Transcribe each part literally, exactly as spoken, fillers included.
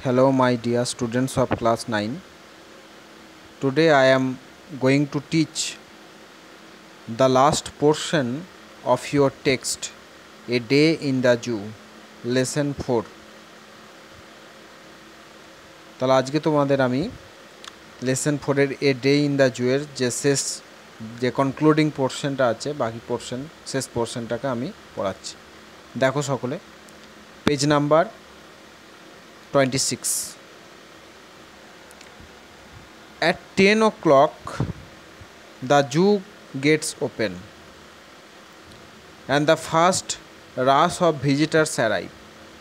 Hello, my dear students of class nine. Today I am going to teach the last portion of your text, A Day in the Zoo, lesson four. তাহলে আজকে তোমাদের আমি lesson ফোরের a day in the জুয়ের যে শেষ যে concluding পোর্শনটা আছে, বাকি পোর্শন শেষ পোর্শনটাকে আমি পড়াচ্ছি। দেখো সকলে, page number twenty six. At ten o'clock, the zoo gates open, and the first rush of visitors arrive.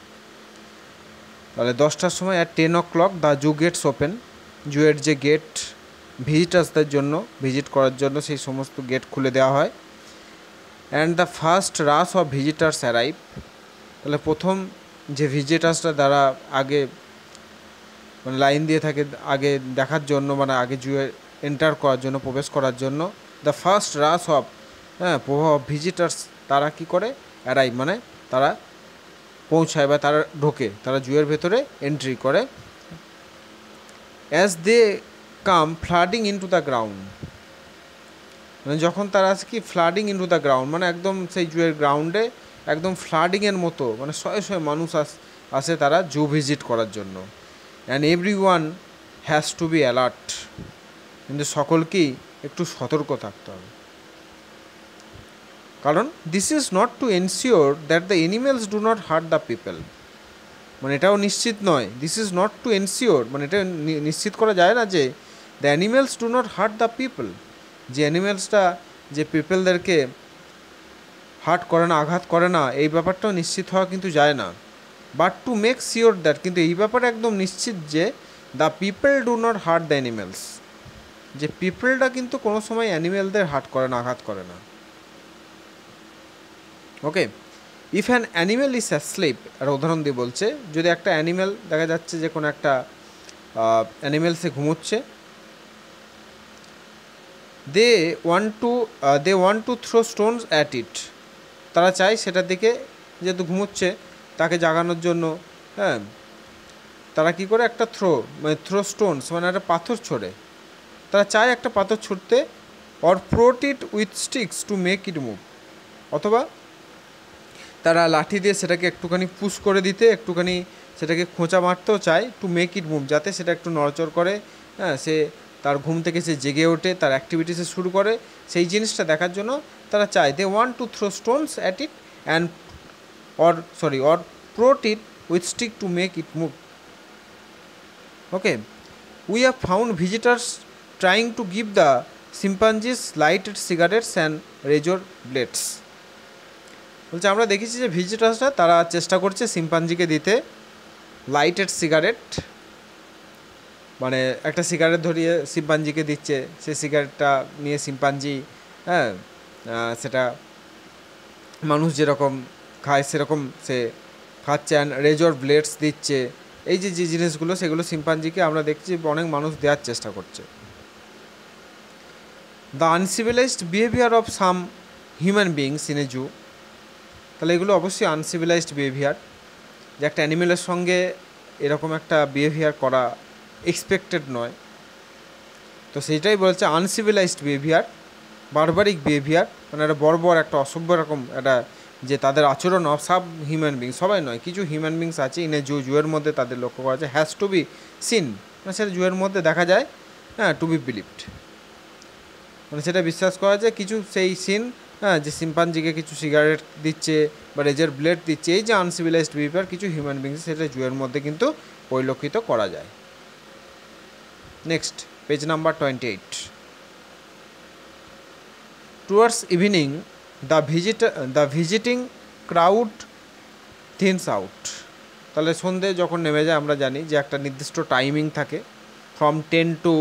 তাহলে দশটার সময় at ten o'clock the zoo gates open, জুয়ের যে গেট ভিজিটার্সদের জন্য ভিজিট করার জন্য সেই সমস্ত গেট খুলে দেওয়া হয়। And the first rush of visitors arrive, তাহলে প্রথম যে ভিজিটার্সরা দ্বারা আগে মানে লাইন দিয়ে থাকে আগে দেখার জন্য, মানে আগে জুয়ে এন্টার করার জন্য, প্রবেশ করার জন্য, দ্য ফার্স্ট রাশ অফ হ্যাঁ প্রভাব ভিজিটার্স তারা কি করে অ্যারাইভ, মানে তারা পৌঁছায় বা তারা ঢোকে, তারা জুয়ের ভেতরে এন্ট্রি করে। As they come flooding into the ground, মানে যখন তারা আছে কি flooding into the ground, মানে একদম সেই জুয়ের গ্রাউন্ডে একদম ফ্লাডিংয়ের মতো, মানে শয়ে শয়ে মানুষ আস আসে তারা জু ভিজিট করার জন্য। And every one has to be alert, কিন্তু সকলকেই একটু সতর্ক থাকতে হবে, কারণ this is not to ensure that the animals do not hurt the people, মানে এটাও নিশ্চিত নয়, this is not to ensure মানে এটা নিশ্চিত করা যায় না যে the animals do not hurt the people, যে অ্যানিমেলসটা যে পিপলদেরকে হার্ট করে না, আঘাত করে না, এই ব্যাপারটাও নিশ্চিত হওয়া কিন্তু যায় না। But to make sure that, কিন্তু এই ব্যাপারে একদম নিশ্চিত যে the people do not hurt the animals, যে পিপলটা কিন্তু কোনো সময় অ্যানিমেলদের হার্ট করে না, আঘাত করে না। Okay, if an animal is asleep, একটা উদাহরণ দিয়ে বলছে, যদি একটা অ্যানিমেল দেখা যাচ্ছে যে কোনো একটা অ্যানিমেল সে ঘুমোচ্ছে, they want to they want to throw stones at it, তারা চায় সেটার দিকে, যেহেতু ঘুমোচ্ছে তাকে জাগানোর জন্য, হ্যাঁ তারা কী করে একটা থ্রো মানে থ্রো স্টোনস মানে একটা পাথর ছোড়ে, তারা চায় একটা পাথর ছুটতে। Or prod it with sticks to make it move, অথবা তারা লাঠি দিয়ে সেটাকে একটুখানি পুশ করে দিতে, একটুখানি সেটাকে খোঁচা মারতেও চায়, টু মেক ইট মুভ, যাতে সেটা একটু নড়চড় করে, হ্যাঁ সে তার ঘুম থেকে সে জেগে ওঠে, তার অ্যাক্টিভিটিসে শুরু করে, সেই জিনিসটা দেখার জন্য তারা চায়। They want to throw stones at it and or sorry or prod it with stick to make it move. Okay, we have found visitors trying to give the chimpanzees lighted cigarettes and razor blades, বলছে আমরা দেখেছি যে ভিজিটার্সরা তারা চেষ্টা করছে শিম্পাঞ্জিকে দিতে lighted cigarette, মানে একটা সিগারেট ধরিয়ে শিম্পাঞ্জিকে দিচ্ছে, সে সিগারেটটা নিয়ে শিম্পাঞ্জি হ্যাঁ সেটা মানুষ যেরকম খায় সেরকম সে খাচ্ছে, অ্যান্ড রেজর ব্লেডস দিচ্ছে, এই যে যে জিনিসগুলো সেগুলো শিম্পাঞ্জিকে আমরা দেখছি অনেক মানুষ দেওয়ার চেষ্টা করছে। The uncivilised behaviour of some human beings in a zoo, তাহলে এগুলো অবশ্যই আনসিভিলাইজড বিহেভিয়ার, যে একটা অ্যানিমেলের সঙ্গে এরকম একটা বিহেভিয়ার করা এক্সপেক্টেড নয়, তো সেইটাই বলছে আনসিভিলাইজড বিহেভিয়ার, বারবারিক বিহেভিয়ার, মানে একটা বর্বর একটা অসভ্য রকম একটা যে তাদের আচরণ অফ সাব হিউম্যান বিংস, সবাই নয়, কিছু হিউম্যান বিংস আছে ইন এ জু, জুয়ের মধ্যে তাদের লক্ষ্য করা যায়, হ্যাজ টু বি সিন, মানে সেটা জুয়ের মধ্যে দেখা যায়, হ্যাঁ টু বি বিলিভড, মানে সেটা বিশ্বাস করা যায়, কিছু সেই সিন, হ্যাঁ যে শিম্পাঞ্জিকে কিছু সিগারেট দিচ্ছে বা রেজার ব্লেড দিচ্ছে, এই যে আনসিভিলাইজড বিহেভিয়ার কিছু হিউম্যান বিংস, সেটা জুয়ের মধ্যে কিন্তু পরিলক্ষিত করা যায়। Next page number twenty eight. Towards evening the visit the visiting crowd thins out, তাহলে সন্ধে যখন নেমে যায় আমরা জানি যে একটা নির্দিষ্ট টাইমিং থাকে, from ten to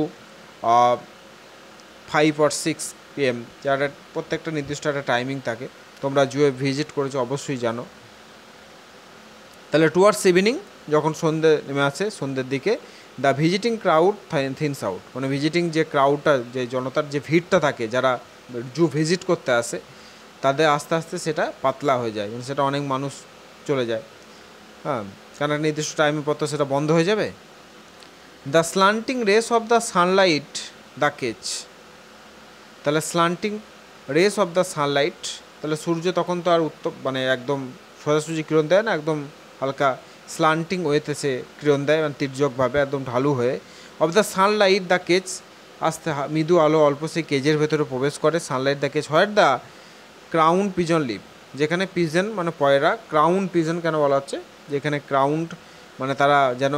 five or six PM, যারা প্রত্যেকটা নির্দিষ্ট একটা টাইমিং থাকে, তোমরা জুয়ে ভিজিট করেছো অবশ্যই জানো। তাহলে টুয়ার্ডস ইভিনিং যখন সন্ধে নেমে আসে, সন্ধ্যের দিকে, the visiting crowd thins out, মানে ভিজিটিং যে ক্রাউডটা, যে জনতার যে ভিড়টা থাকে যারা জু ভিজিট করতে আসে, তাদের আস্তে আস্তে সেটা পাতলা হয়ে যায়, মানে সেটা অনেক মানুষ চলে যায়, হ্যাঁ কারণ একটা নির্দিষ্ট টাইমের পর তো সেটা বন্ধ হয়ে যাবে। The slanting rays of the sunlight the cage, তাহলে slanting rays of the sunlight, তাহলে সূর্য তখন তো আর উত্তর মানে একদম সোজাসুজি কিরণ দেয় না, একদম হালকা স্লান্টিং ওয়েতে সে কিরণ দেয়, মানে তির্যকভাবে একদম ঢালু হয়ে। Of the sunlight the cage, আস্তে মৃদু আলো অল্প সেই কেজের ভেতরে প্রবেশ করে। Sunlight the cage where the crown pigeon live, যেখানে পিজন মানে পয়রা, ক্রাউন পিজন কেন বলা হচ্ছে, যেখানে ক্রাউন মানে তারা যেন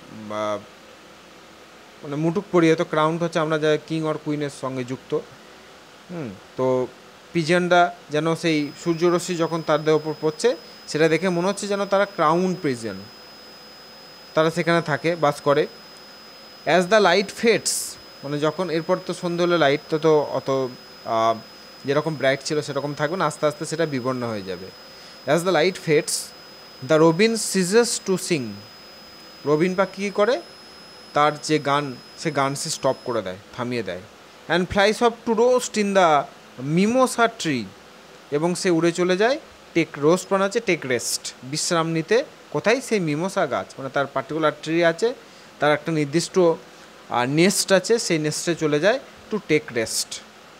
মানে মুটুক পরিয়ে, তো ক্রাউন হচ্ছে আমরা যা কিং অর কুইনের সঙ্গে যুক্ত। হুম তো পিজনরা যেন সেই সূর্যরশ্মি যখন তাদের ওপর পড়ছে সেটা দেখে মনে হচ্ছে যেন তারা ক্রাউন পিজন, তারা সেখানে থাকে, বাস করে। অ্যাজ দ্য লাইট ফেডস, মানে যখন এরপর তো সন্ধ্যে হলে লাইট তো তো অত যেরকম ব্রাইট ছিল সেরকম থাকবে না, আস্তে আস্তে সেটা বিবর্ণ হয়ে যাবে। As the light fades the robin ceases to sing, robin পাখি কী করে, তার যে গান সে গান সে স্টপ করে দেয়, থামিয়ে দেয়। And flies off to roost in the mimosa tree, এবং সে উড়ে চলে যায় টেক রোস্ট মানে হচ্ছে টেক রেস্ট, বিশ্রাম নিতে। কোথায়, সেই মিমোসা গাছ, মানে তার পার্টিকুলার ট্রি আছে, তার একটা নির্দিষ্ট নেস্ট আছে, সেই নেস্টে চলে যায় টু টেক রেস্ট।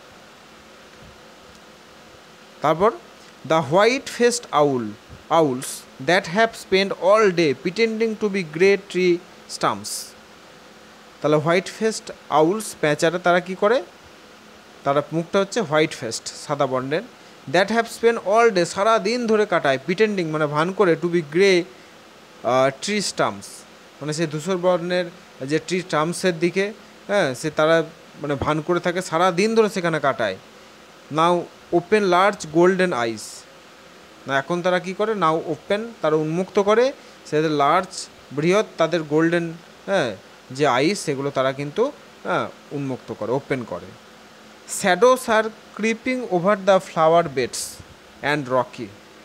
তারপর the white faced owl owls that have spend all day pretending to be grey tree stumps, তাহলে হোয়াইট ফেসড আউলস প্যাঁচারা তারা কি করে, তারা মুখটা হচ্ছে হোয়াইট ফেসড সাদা বর্ণের, that have spend all day সারা দিন ধরে কাটায়, প্রিটেন্ডিং মানে ভান করে, to be grey tree stumps মানে সেই ধূসর বর্ণের যে ট্রি স্টাম্পসের দিকে, হ্যাঁ সে তারা মানে ভান করে থাকে, সারা দিন ধরে সেখানে কাটায়। Now open large golden eyes, না এখন তারা কি করে, নাও ওপেন তারা উন্মুক্ত করে, সেদের লার্জ বৃহৎ তাদের গোল্ডেন হ্যাঁ যে আইস সেগুলো তারা কিন্তু হ্যাঁ উন্মুক্ত করে, ওপেন করে। Shadows are creeping over the flower beds and rocky,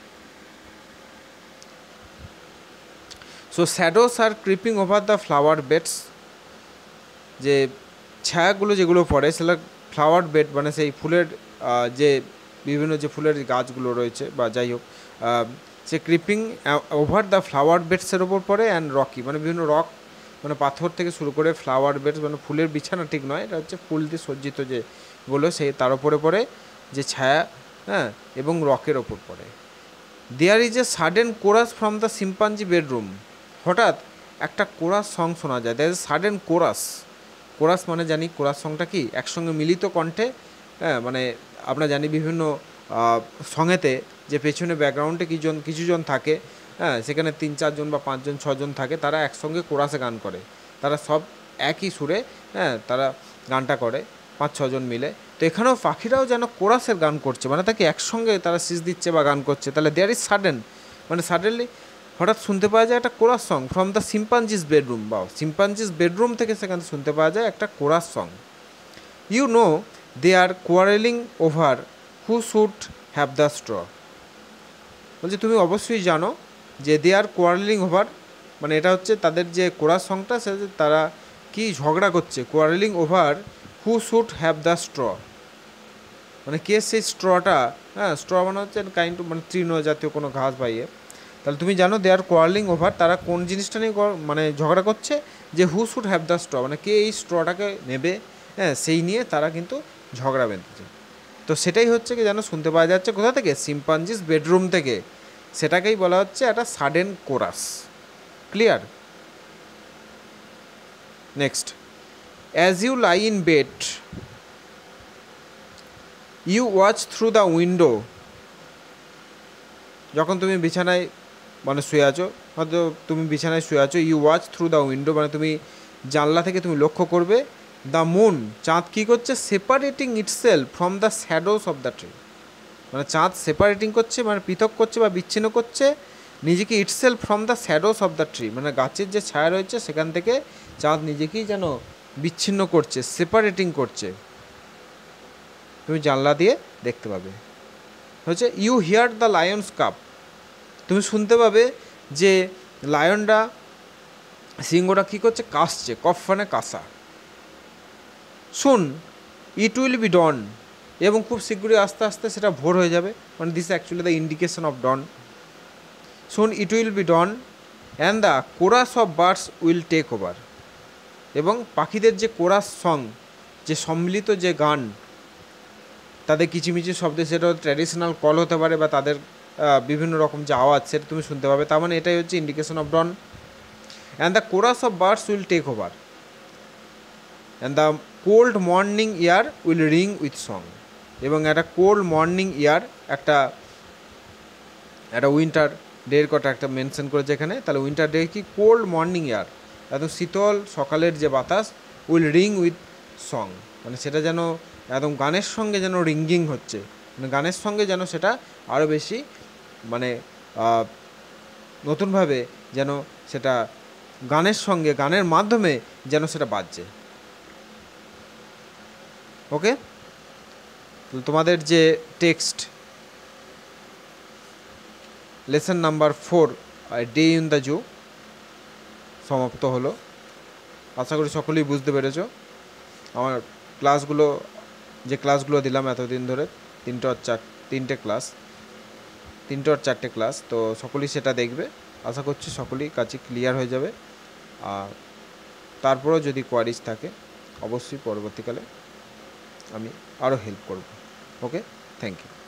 so shadows are creeping over the flower beds, যে ছায়াগুলো যেগুলো পড়ে সেগুলো ফ্লাওয়ার বেড মানে সেই ফুলের যে বিভিন্ন যে ফুলের গাছগুলো রয়েছে বা যাই হোক, সে ক্রিপিং ওভার দ্য ফ্লাওয়ার বেডসের ওপর পড়ে, অ্যান্ড রকি মানে বিভিন্ন রক মানে পাথর থেকে শুরু করে ফ্লাওয়ার বেডস মানে ফুলের বিছানা ঠিক নয়, এটা হচ্ছে ফুল দিয়ে সজ্জিত যেগুলো সেই তার ওপরে পড়ে যে ছায়া, হ্যাঁ এবং রকের ওপর পড়ে। There is a sudden chorus from the chimpanzee bedroom, হঠাৎ একটা কোরাস সং শোনা যায়। There is sudden chorus, chorus মানে জানি কোরাস সংটা কি, একসঙ্গে মিলিত কণ্ঠে, হ্যাঁ মানে আমরা জানি বিভিন্ন সঙেতে যে পেছনে ব্যাকগ্রাউন্ডে কিছুজন কিছুজন থাকে, হ্যাঁ সেখানে তিন চারজন বা পাঁচজন ছজন থাকে, তারা একসঙ্গে কোরাসে গান করে, তারা সব একই সুরে হ্যাঁ তারা গানটা করে পাঁচ ছজন মিলে। তো এখানেও পাখিরাও যেন কোরাসের গান করছে, মানে তাকে একসঙ্গে তারা সিজ দিচ্ছে বা গান করছে। তাহলে দেয়ার ইজ সাডেন মানে সাডেনলি হঠাৎ শুনতে পাওয়া যায় একটা chorus song from the chimpanzees bedroom, বা সিম্পাঞ্জিস বেডরুম থেকে সেখানে শুনতে পাওয়া যায় একটা chorus song. You know they are quarrelling over who should have the straw, বলছে তুমি অবশ্যই জানো যে দে আর কোয়ারেলিং ওভার মানে এটা হচ্ছে তাদের যে কোরাস সংটা সে তারা কি ঝগড়া করছে, quarrelling over who should have the straw মানে কে সেই স্ট্রটা, হ্যাঁ স্ট্র মানে হচ্ছে কাইন্ড মানে তৃণ জাতীয় কোনো ঘাস পাইয়ে। তাহলে তুমি জানো দে আর কোয়ারেলিং ওভার, তারা কোন জিনিসটা নিয়ে মানে ঝগড়া করছে, যে who should have the straw মানে কে এই স্ট্রটাকে নেবে, হ্যাঁ সেই নিয়ে তারা কিন্তু ঝগড়া বেঁধেছে। তো সেটাই হচ্ছে কি যেন শুনতে পাওয়া যাচ্ছে কোথা থেকে, সিম্পাঞ্জিস বেডরুম থেকে, সেটাকেই বলা হচ্ছে একটা sudden chorus. Clear? Next, as you lie in bed you watch through the window, যখন তুমি বিছানায় মানে শুয়ে আছো, হয়তো তুমি বিছানায় শুয়ে আছো, you watch through the window মানে তুমি জানলা থেকে তুমি লক্ষ্য করবে, দ্য মুন চাঁদ কী করছে, separating itself from the shadows of the tree মানে চাঁদ সেপারেটিং করছে মানে পৃথক করছে বা বিচ্ছিন্ন করছে নিজেকে, itself from the shadows of the tree মানে গাছের যে ছায়া রয়েছে সেখান থেকে চাঁদ নিজেকেই যেন বিচ্ছিন্ন করছে, সেপারেটিং করছে, তুমি জানলা দিয়ে দেখতে পাবে। হচ্ছে you hear the lions cough, তুমি শুনতে পাবে যে লায়নটা সিংহটা কী করছে, কাশছে, কফ মানে কাশা। শুন ইট উইল বি ডন, এবং খুব শীঘ্রই আস্তে আস্তে সেটা ভোর হয়ে যাবে, মানে this actually the indication of dawn. Soon it will be dawn and the chorus of birds will take over, এবং পাখিদের যে কোরাস সং, যে সম্মিলিত যে গান, তাদের কিচিমিচি শব্দ, সেটা ট্র্যাডিশনাল কল হতে পারে বা তাদের বিভিন্ন রকম যে আওয়াজ, সেটা তুমি শুনতে পাবে। তার মানে এটাই হচ্ছে indication of dawn. And the chorus of birds will take over and the cold morning air will ring with song, এবং একটা কোল্ড মর্নিং ইয়ার, একটা একটা উইন্টার ডের কথা একটা মেনশন করেছে এখানে। তাহলে উইন্টার ডে কি, কোল্ড মর্নিং ইয়ার, একদম শীতল সকালের যে বাতাস, উইল রিং উইথ সং, মানে সেটা যেন একদম গানের সঙ্গে যেন রিঙ্গিং হচ্ছে, মানে গানের সঙ্গে যেন সেটা আরও বেশি মানে নতুনভাবে যেন সেটা গানের সঙ্গে, গানের মাধ্যমে যেন সেটা বাজছে। ওকে, তোমাদের যে text lesson number four day in the zoo সমাপ্ত হলো। আশা করি সকলেই বুঝতে পেরেছ। আমার ক্লাসগুলো, যে ক্লাসগুলো দিলাম এতদিন ধরে, তিনটে আর চার তিনটে ক্লাস তিনটে আর চারটে ক্লাস, তো সকলেই সেটা দেখবে। আশা করছি সকলেই কাছে ক্লিয়ার হয়ে যাবে। আর তারপরেও যদি কোয়ারিজ থাকে অবশ্যই পরবর্তীকালে আমি আরও হেল্প করব। Okay, thank you.